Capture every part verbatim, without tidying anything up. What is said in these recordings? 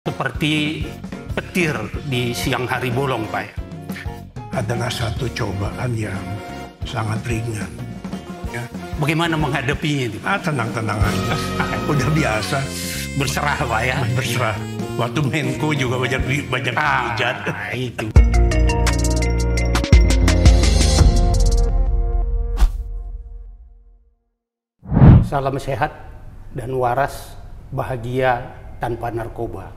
Seperti petir di siang hari bolong, Pak. Adalah satu cobaan yang sangat ringan. Ya. Bagaimana menghadapinya itu? Ah, tenang-tenang aja. Udah biasa. Berserah, Pak ya? Berserah. Waktu Menko juga banyak banyak ah, hujat. Itu. Salam sehat dan waras, bahagia tanpa narkoba.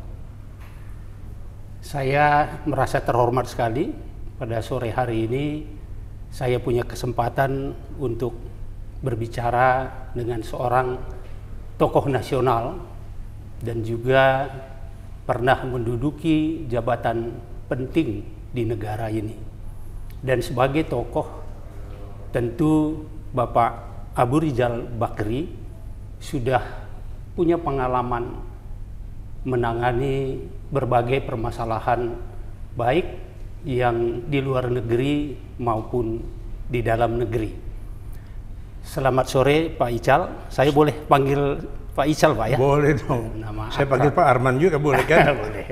Saya merasa terhormat sekali pada sore hari ini saya punya kesempatan untuk berbicara dengan seorang tokoh nasional dan juga pernah menduduki jabatan penting di negara ini. Dan sebagai tokoh tentu Bapak Abu Rizal Bakri sudah punya pengalaman menangani berbagai permasalahan baik yang di luar negeri maupun di dalam negeri. Selamat sore Pak Ical, saya boleh panggil Pak Ical, Pak ya? Boleh dong. Nama saya panggil Pak Arman juga boleh kan? Boleh.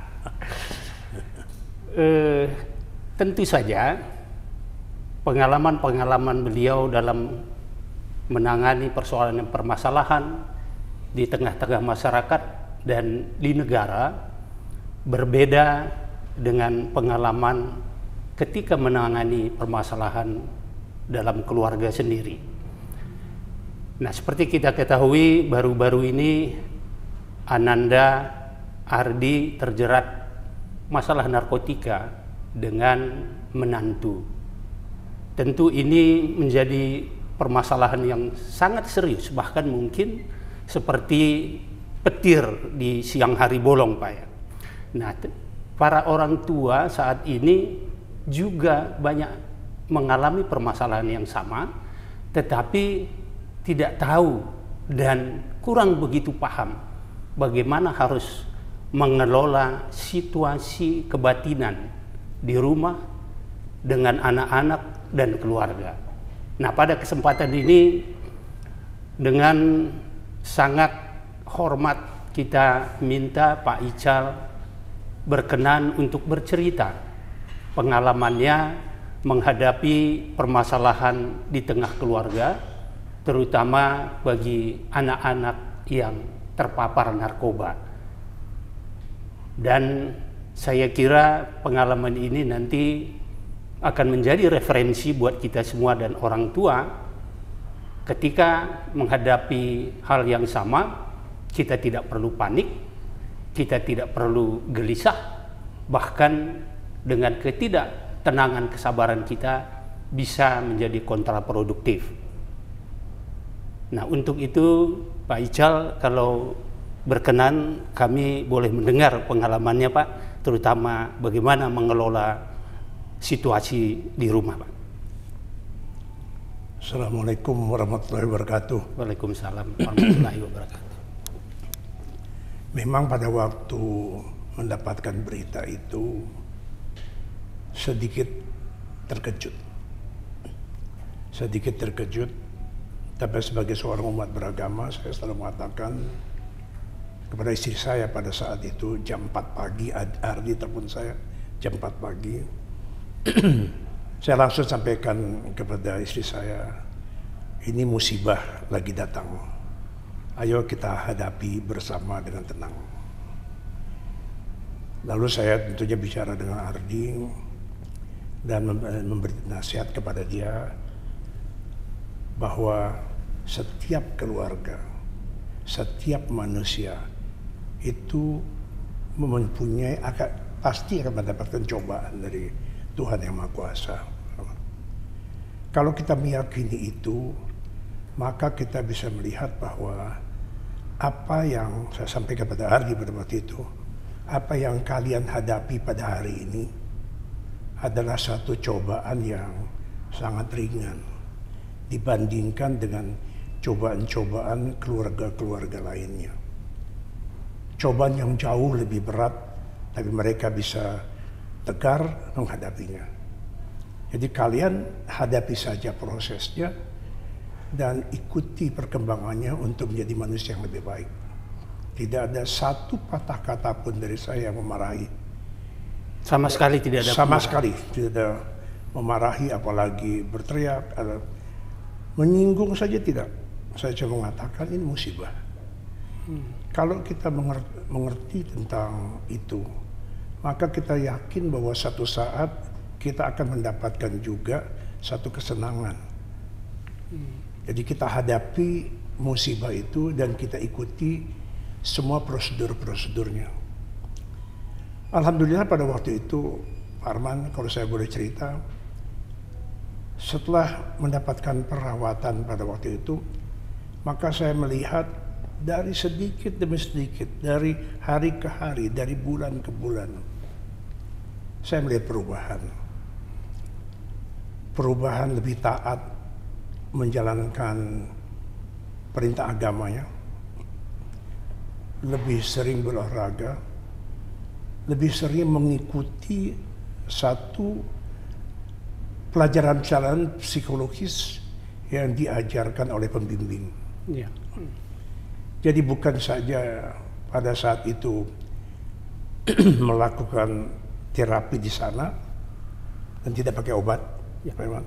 eh, tentu saja pengalaman-pengalaman beliau dalam menangani persoalan dan permasalahan di tengah-tengah masyarakat dan di negara berbeda dengan pengalaman ketika menangani permasalahan dalam keluarga sendiri. Nah, seperti kita ketahui baru-baru ini Ananda Ardi terjerat masalah narkotika dengan menantu. Tentu ini menjadi permasalahan yang sangat serius, bahkan mungkin seperti petir di siang hari bolong, Pak ya. Nah, para orang tua saat ini juga banyak mengalami permasalahan yang sama, tetapi tidak tahu dan kurang begitu paham bagaimana harus mengelola situasi kebatinan di rumah dengan anak-anak dan keluarga. Nah, pada kesempatan ini dengan sangat hormat kita minta Pak Ical berkenan untuk bercerita pengalamannya menghadapi permasalahan di tengah keluarga, terutama bagi anak-anak yang terpapar narkoba. Dan saya kira pengalaman ini nanti akan menjadi referensi buat kita semua dan orang tua ketika menghadapi hal yang sama. Kita tidak perlu panik, kita tidak perlu gelisah, bahkan dengan ketidaktenangan kesabaran kita bisa menjadi kontraproduktif. Nah, untuk itu Pak Ical, kalau berkenan kami boleh mendengar pengalamannya Pak, terutama bagaimana mengelola situasi di rumah Pak. Assalamualaikum warahmatullahi wabarakatuh. Waalaikumsalam warahmatullahi wabarakatuh. Memang pada waktu mendapatkan berita itu sedikit terkejut. Sedikit terkejut, tapi sebagai seorang umat beragama saya selalu mengatakan kepada istri saya pada saat itu jam empat pagi, Ardi telepon saya jam empat pagi. Saya langsung sampaikan kepada istri saya, ini musibah lagi datang. Ayo kita hadapi bersama dengan tenang. Lalu saya tentunya bicara dengan Ardi dan memberi nasihat kepada dia bahwa setiap keluarga, setiap manusia itu mempunyai akan, pasti akan mendapatkan cobaan dari Tuhan Yang Maha Kuasa. Kalau kita meyakini itu, maka kita bisa melihat bahwa apa yang saya sampaikan pada Ardi pada waktu itu, apa yang kalian hadapi pada hari ini adalah satu cobaan yang sangat ringan dibandingkan dengan cobaan-cobaan keluarga-keluarga lainnya. Cobaan yang jauh lebih berat, tapi mereka bisa tegar menghadapinya. Jadi kalian hadapi saja prosesnya dan ikuti perkembangannya untuk menjadi manusia yang lebih baik. Tidak ada satu patah kata pun dari saya yang memarahi. Sama sekali tidak ada. Sama sekali tidak ada memarahi, apalagi berteriak, atau menyinggung saja tidak. Saya cuma mengatakan ini musibah. Hmm. Kalau kita mengerti, mengerti tentang itu, maka kita yakin bahwa satu saat kita akan mendapatkan juga satu kesenangan. Hmm. Jadi kita hadapi musibah itu dan kita ikuti semua prosedur-prosedurnya. Alhamdulillah pada waktu itu, Pak Arman, kalau saya boleh cerita, setelah mendapatkan perawatan pada waktu itu, maka saya melihat dari sedikit demi sedikit, dari hari ke hari, dari bulan ke bulan, saya melihat perubahan. Perubahan lebih taat menjalankan perintah agamanya, lebih sering berolahraga, lebih sering mengikuti satu pelajaran-pelajaran psikologis yang diajarkan oleh pembimbing. Ya. Jadi bukan saja pada saat itu melakukan terapi di sana dan tidak pakai obat, ya, memang.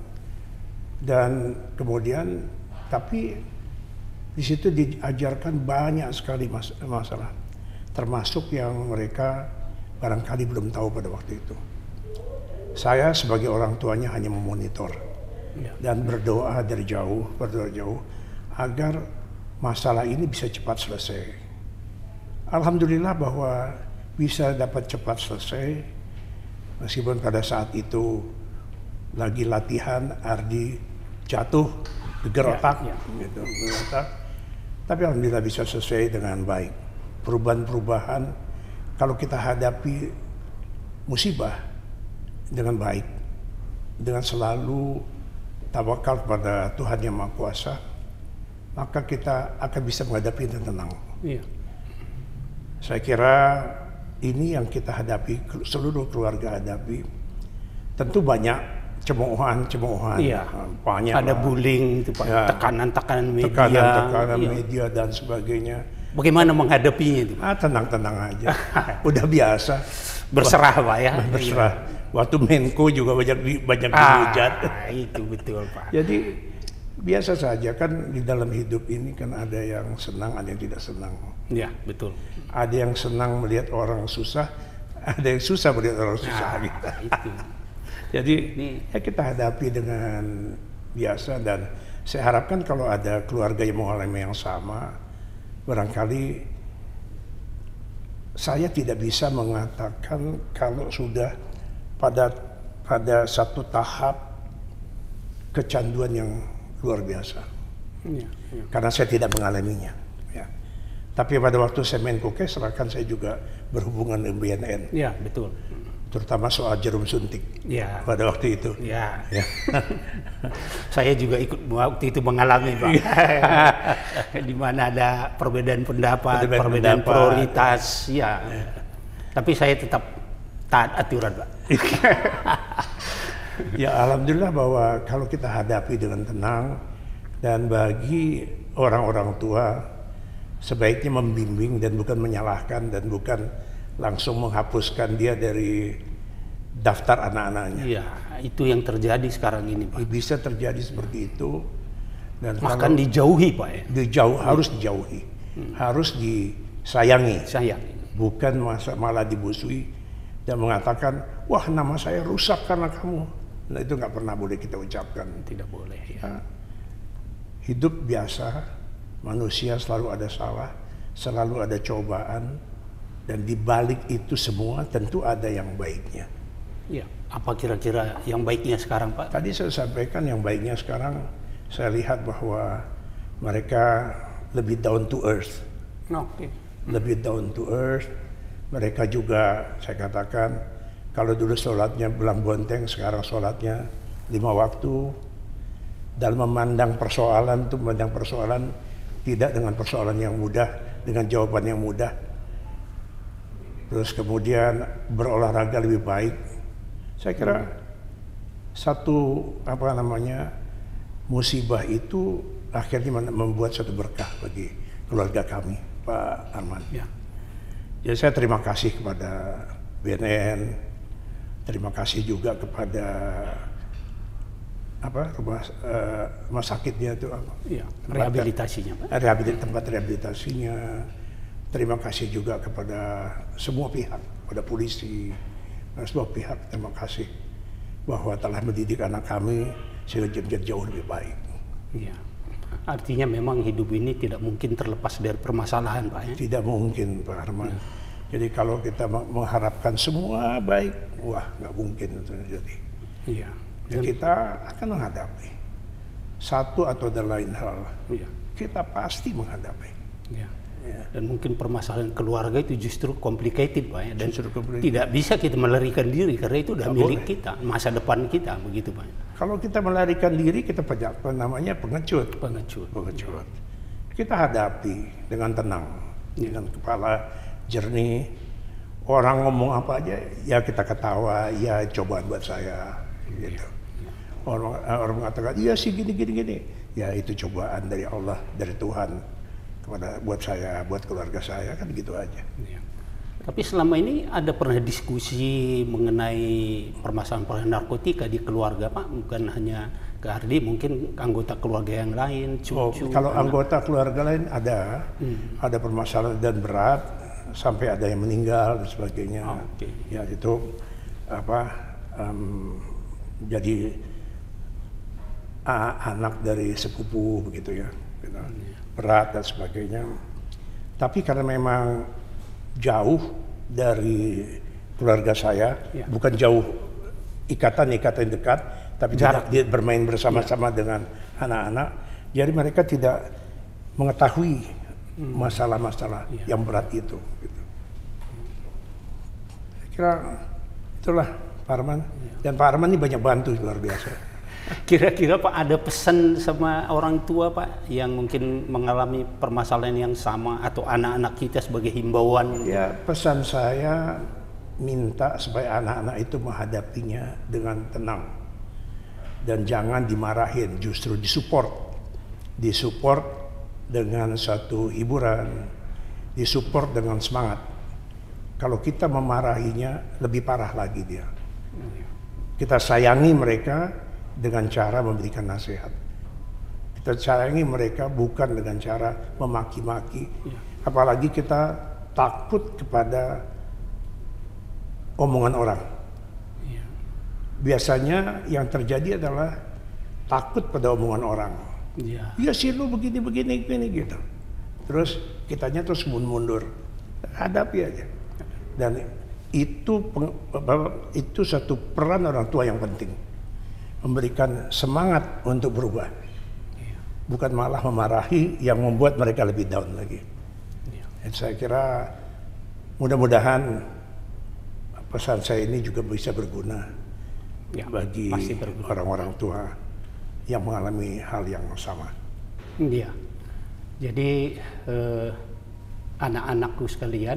Dan kemudian, tapi di situ diajarkan banyak sekali mas masalah, termasuk yang mereka barangkali belum tahu pada waktu itu. Saya sebagai orang tuanya hanya memonitor, ya, dan berdoa dari jauh, berdoa jauh agar masalah ini bisa cepat selesai. Alhamdulillah bahwa bisa dapat cepat selesai, meskipun pada saat itu lagi latihan, Ardi jatuh, geger otak, ya, ya. Gitu, geger otak. Tapi alhamdulillah bisa selesai dengan baik. Perubahan-perubahan, kalau kita hadapi musibah dengan baik, dengan selalu tawakal kepada Tuhan Yang Maha Kuasa, maka kita akan bisa menghadapi dengan tenang. Iya. Saya kira ini yang kita hadapi, seluruh keluarga hadapi. Tentu banyak cemoohan-cemoohan, iya, banyak. Ada bullying, itu Pak, ya, tekanan-tekanan media, tekanan-tekanan iya, media dan sebagainya. Bagaimana menghadapinya itu? Ah, tenang-tenang aja, udah biasa. Berserah Pak ya. Berserah. Waktu Menko juga banyak banyak ah, dihujat. Itu betul Pak. Jadi biasa saja kan, di dalam hidup ini kan ada yang senang, ada yang tidak senang. Ya, betul. Ada yang senang melihat orang susah, ada yang susah melihat orang susah. Nah, gitu. Itu. Jadi ini, ya kita hadapi dengan biasa, dan saya harapkan kalau ada keluarga yang mengalami yang sama, barangkali saya tidak bisa mengatakan kalau sudah pada pada satu tahap kecanduan yang luar biasa, ya, ya, karena saya tidak mengalaminya. Ya. Tapi pada waktu saya Menko Kesra kan saya juga berhubungan dengan B N N. Ya, betul. Terutama soal jarum suntik. Ya. Pada waktu itu. Ya. Ya. Saya juga ikut waktu itu mengalami Pak. Di mana ada perbedaan pendapat, perbedaan, perbedaan pendapat, prioritas. Ya. Ya. Tapi saya tetap taat aturan Pak. Ya, alhamdulillah bahwa kalau kita hadapi dengan tenang, dan bagi orang-orang tua sebaiknya membimbing dan bukan menyalahkan, dan bukan langsung menghapuskan dia dari daftar anak-anaknya. Iya, itu yang terjadi sekarang ini Pak. Bisa terjadi seperti itu, dan bahkan dijauhi Pak ya. Dijauh, harus dijauhi, hmm. harus disayangi, sayangi, bukan masa malah dimusuhi dan mengatakan, wah nama saya rusak karena kamu. Nah, itu nggak pernah boleh kita ucapkan. Tidak boleh. Ya. Nah, hidup biasa, manusia selalu ada salah, selalu ada cobaan, dan di balik itu semua tentu ada yang baiknya. Ya, apa kira-kira yang baiknya sekarang Pak? Tadi saya sampaikan yang baiknya sekarang, saya lihat bahwa mereka lebih down to earth. Oke. Lebih down to earth. Mereka juga, saya katakan, kalau dulu sholatnya belang bonteng, sekarang sholatnya lima waktu. Dalam memandang persoalan itu, memandang persoalan tidak dengan persoalan yang mudah, dengan jawaban yang mudah. Terus kemudian berolahraga lebih baik. Saya kira hmm. satu apa namanya musibah itu akhirnya membuat satu berkah bagi keluarga kami. Pak Arman. Ya. Jadi saya terima kasih kepada B N N, terima kasih juga kepada apa rumah, uh, rumah sakitnya itu apa? Ya, rehabilitasinya, Pak. Rehabilit, tempat rehabilitasinya. Terima kasih juga kepada semua pihak, pada polisi, dan semua pihak. Terima kasih bahwa telah mendidik anak kami sehingga jadi jauh lebih baik. Ya. Artinya memang hidup ini tidak mungkin terlepas dari permasalahan, Pak. Ya? Tidak mungkin, Pak Arman. Ya. Jadi kalau kita mengharapkan semua baik, wah nggak mungkin itu terjadi. Iya. Ya, kita akan menghadapi satu atau dan lain hal. Ya. Kita pasti menghadapi. Ya. Ya. Dan mungkin permasalahan keluarga itu justru complicated, Pak. Ya? Dan complicated. Tidak bisa kita melarikan diri karena itu udah Tidak milik boleh. kita, masa depan kita, begitu, Pak. Kalau kita melarikan diri, kita apa namanya pengecut. Pengecut. Pengecut. Kita hadapi dengan tenang, ya. Dengan kepala jernih. Orang ngomong apa aja, ya kita ketawa, ya cobaan buat saya, gitu. Ya. Orang orang mengatakan, iya sih gini gini gini, ya itu cobaan dari Allah, dari Tuhan kepada buat saya, buat keluarga saya, kan gitu aja. Ya. Tapi selama ini ada pernah diskusi mengenai permasalahan narkotika di keluarga, Pak? Bukan hanya ke Ardi, mungkin anggota keluarga yang lain, cucu. Oh, kalau anak. anggota keluarga lain ada, hmm. ada permasalahan dan berat, sampai ada yang meninggal dan sebagainya. Oh, okay. Ya itu apa? Um, jadi uh, anak dari sepupu begitu ya, gitu. Hmm. Berat dan sebagainya. Tapi karena memang jauh dari keluarga saya, ya. Bukan jauh ikatan-ikatan dekat, tapi jarak dia bermain bersama-sama ya. Dengan anak-anak, jadi mereka tidak mengetahui masalah-masalah hmm. ya. Yang berat itu. Gitu. Saya kira itulah Pak Arman, ya. Dan Pak Arman ini banyak bantu luar biasa. Kira-kira Pak ada pesan sama orang tua, Pak, yang mungkin mengalami permasalahan yang sama atau anak-anak kita sebagai himbauan? Ya, pesan saya minta supaya anak-anak itu menghadapinya dengan tenang dan jangan dimarahin, justru disupport, disupport dengan satu hiburan, disupport dengan semangat. Kalau kita memarahinya lebih parah lagi dia. Kita sayangi mereka dengan cara memberikan nasihat. Kita sayangi mereka bukan dengan cara memaki-maki. Ya. Apalagi kita takut kepada omongan orang. Ya. Biasanya yang terjadi adalah takut pada omongan orang. Ya, ya sih lu begini begini begini gitu. Terus kitanya terus mundur, hadapi aja. Dan itu itu satu peran orang tua yang penting, memberikan semangat untuk berubah, ya. Bukan malah memarahi yang membuat mereka lebih down lagi. Ya. Dan saya kira mudah-mudahan pesan saya ini juga bisa berguna ya, bagi orang-orang tua yang mengalami hal yang sama. Iya. Jadi eh, anak-anakku sekalian,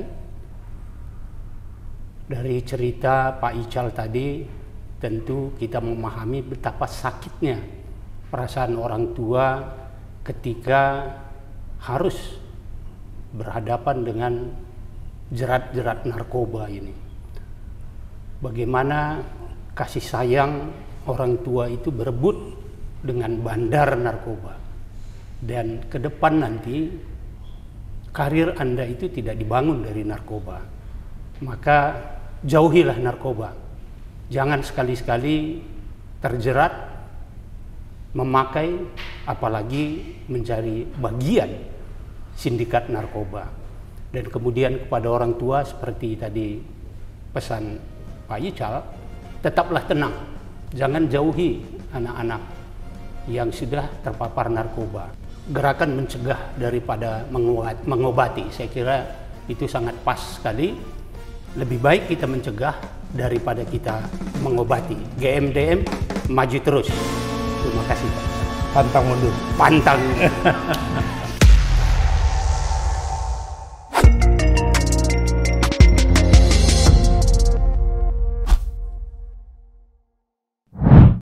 dari cerita Pak Ical tadi, tentu kita memahami betapa sakitnya perasaan orang tua ketika harus berhadapan dengan jerat-jerat narkoba ini. Bagaimana kasih sayang orang tua itu berebut dengan bandar narkoba, dan ke depan nanti karir Anda itu tidak dibangun dari narkoba. Maka jauhilah narkoba. Jangan sekali-sekali terjerat memakai, apalagi mencari bagian sindikat narkoba. Dan kemudian kepada orang tua seperti tadi pesan Pak Ical, tetaplah tenang. Jangan jauhi anak-anak yang sudah terpapar narkoba. Gerakan mencegah daripada mengobati, saya kira itu sangat pas sekali. Lebih baik kita mencegah daripada kita mengobati. G M D M maju terus. Terima kasih, Pak. Pantang mundur. Pantang.